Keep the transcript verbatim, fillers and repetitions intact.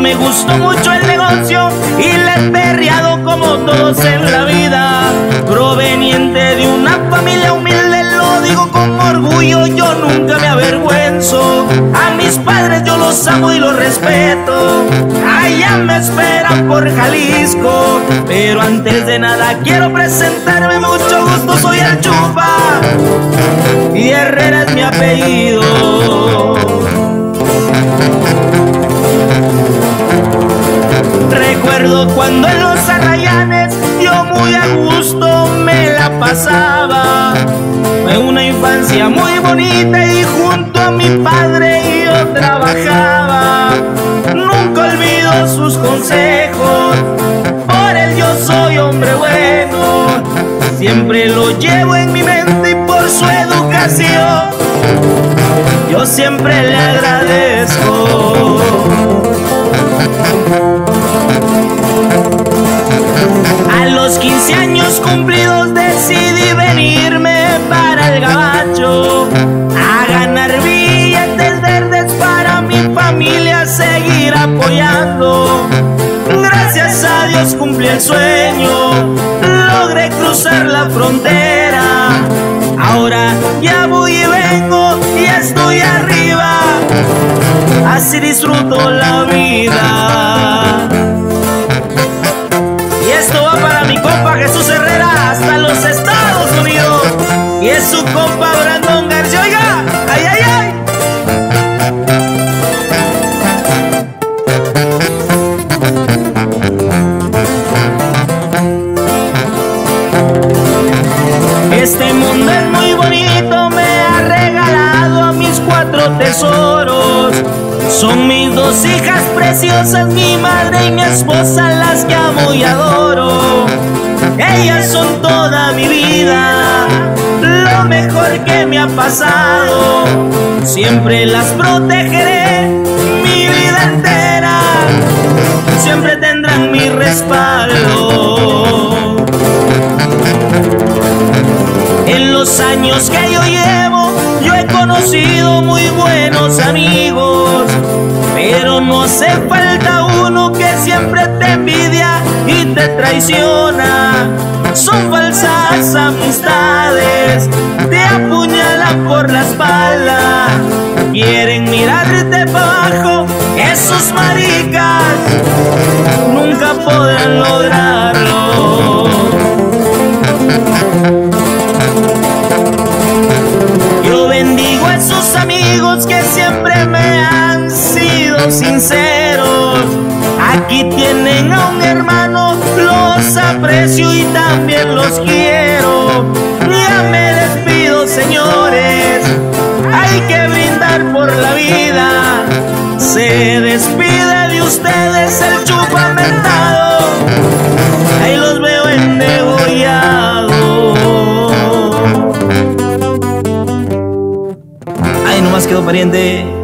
me gustó mucho el negocio y le he perreado como todos en la vida. Proveniente de una familia humilde, lo digo con orgullo, yo nunca me avergüenzo. A mis padres yo los amo y los respeto. Allá me esperan por Jalisco. Pero antes de nada quiero presentarme, mucho gusto, soy el Chupa y Herrera es mi apellido. Recuerdo cuando en los Arrayanes yo muy a gusto me la pasaba. Fue una infancia muy bonita y junto a mi padre yo trabajaba. Nunca olvido sus consejos, por él yo soy hombre bueno. Siempre lo llevo en mi mente y por su educación yo siempre le agradezco. A los quince años cumplidos decidí venirme para el Gabacho a ganar billetes verdes para mi familia seguir apoyando. Gracias a Dios cumplí el sueño, logré cruzar la frontera. Ahora ya voy y vengo y estoy arriba, así disfruto la vida. Y esto va para mi compa Jesús Herrera hasta los Estados Unidos. Y es su compa Brandon García. Oiga, ay, ay, ay. Este mundo es muy bonito, me ha regalado a mis cuatro tesoros. Son mis dos hijas preciosas, mi madre y mi esposa, las que amo y adoro. Ellas son toda mi vida, lo mejor que me ha pasado. Siempre las protegeré mi vida entera, siempre tendrán mi respaldo. En los años que yo llevo, yo he conocido muy buenos amigos, pero no hace falta uno que siempre te envidia y te traiciona. Son falsas amistades, te apuñalan por la espalda, quieren mirarte para abajo. Esos maricas nunca podrán lograrlo. Yo bendigo a esos amigos que siempre me han sido sinceros. Aquí tienen a un hermano, los aprecio y también los quiero. Ya me despido, señores, hay que brindar por la vida. Se despide de ustedes el Chupa mentado, ahí los veo en degollado. Ay, nomás quedó pariente.